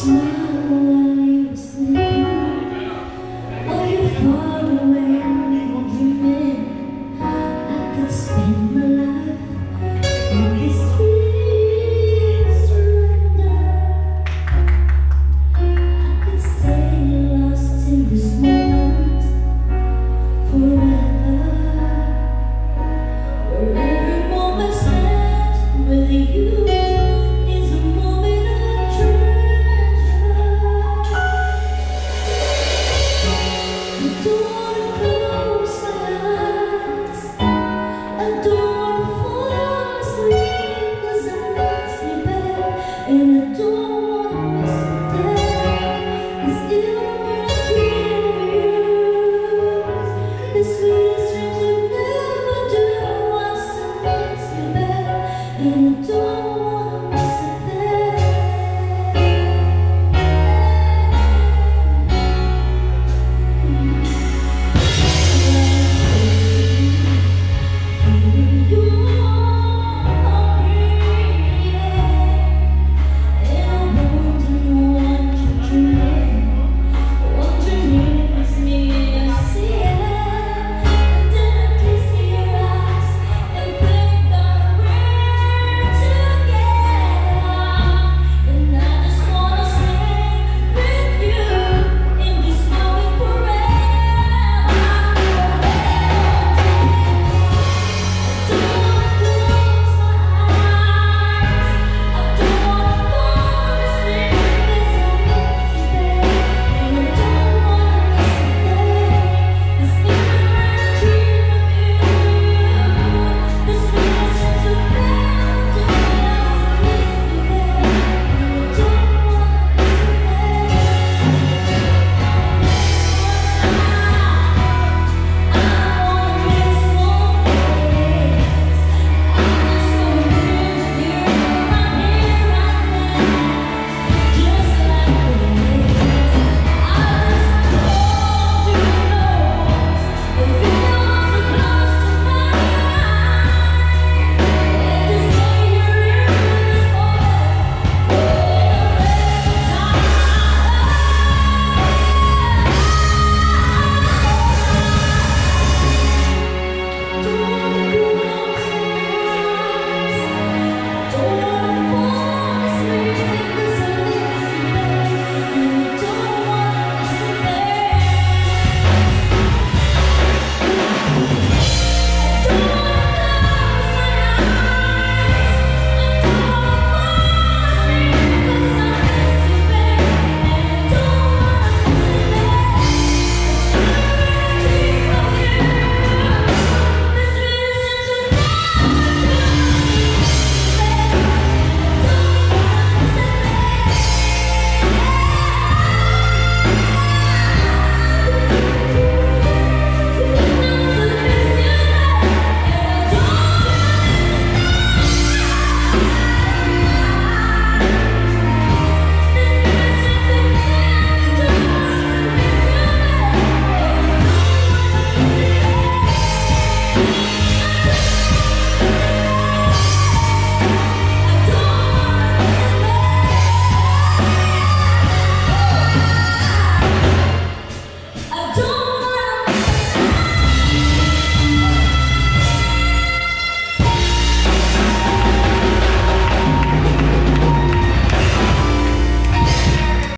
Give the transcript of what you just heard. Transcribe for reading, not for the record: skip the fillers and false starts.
smile while you sleep, or you're far away and dreaming. I could spend my life in this sweet surrender. I could stay lost in this moment forever, where every moment spent with you is a moment of treasure. I don't wanna close my eyes, I don't wanna fall asleep, 'cause I'm not sleeping.